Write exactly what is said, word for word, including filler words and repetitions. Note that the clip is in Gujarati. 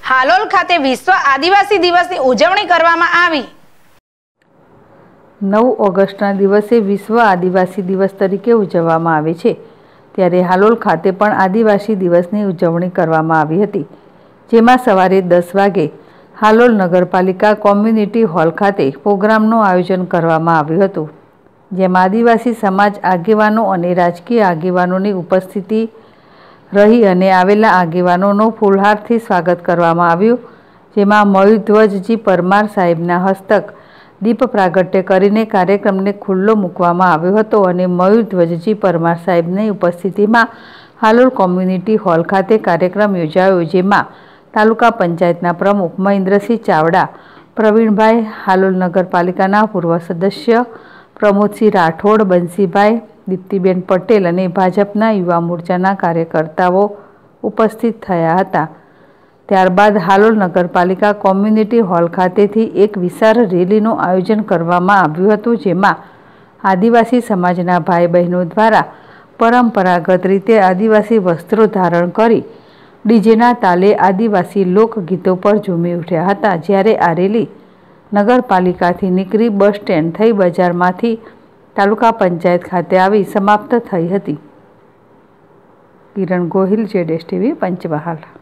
હાલોલ ખાતે વિશ્વ આદિવાસી દિવસની ઉજવણી કરવામાં આવી। નવ ઓગસ્ટના દિવસે વિશ્વ આદિવાસી દિવસ તરીકે ઉજવવામાં આવે છે, ત્યારે હાલોલ ખાતે પણ આદિવાસી દિવસની ઉજવણી કરવામાં આવી હતી, જેમાં સવારે દસ વાગે હાલોલ નગરપાલિકા કોમ્યુનિટી હોલ ખાતે પ્રોગ્રામનું આયોજન કરવામાં આવ્યું હતું, જેમાં આદિવાસી સમાજ આગેવાનો અને રાજકીય આગેવાનોની ઉપસ્થિતિ રહી અને આવેલા આગેવાનોનું ફૂલહારથી સ્વાગત કરવામાં આવ્યું, જેમાં મયુરધ્વજજી પરમાર સાહેબના હસ્તક દીપ પ્રાગટ્ય કરીને કાર્યક્રમને ખુલ્લો મૂકવામાં આવ્યો હતો અને મયુરધ્વજજી પરમાર સાહેબની ઉપસ્થિતિમાં હાલોલ કોમ્યુનિટી હોલ ખાતે કાર્યક્રમ યોજાયો, જેમાં તાલુકા પંચાયતના પ્રમુખ મહેન્દ્રસિંહ ચાવડા, પ્રવીણભાઈ, હાલોલ નગરપાલિકાના પૂર્વ સદસ્ય પ્રમોદસિંહ રાઠોડ, બંસીભાઈ, દીપ્તિબેન પટેલ અને ભાજપના યુવા મોરચાના કાર્યકર્તાઓ ઉપસ્થિત થયા હતા। ત્યારબાદ હાલોલ નગરપાલિકા કોમ્યુનિટી હોલ ખાતેથી એક વિશાળ રેલીનું આયોજન કરવામાં આવ્યું હતું, જેમાં આદિવાસી સમાજના ભાઈ બહેનો દ્વારા પરંપરાગત રીતે આદિવાસી વસ્ત્રો ધારણ કરી ડીજેના તાલે આદિવાસી લોકગીતો પર ઝૂમી ઉઠ્યા હતા। જ્યારે આ રેલી નગરપાલિકાથી નીકળી બસ સ્ટેન્ડ થઈ બજારમાંથી તાલુકા પંચાયત ખાતે આવી સમાપ્ત થઈ હતી। કિરણ ગોહિલ, જેડેશ ટીવી, પંચમહાલ।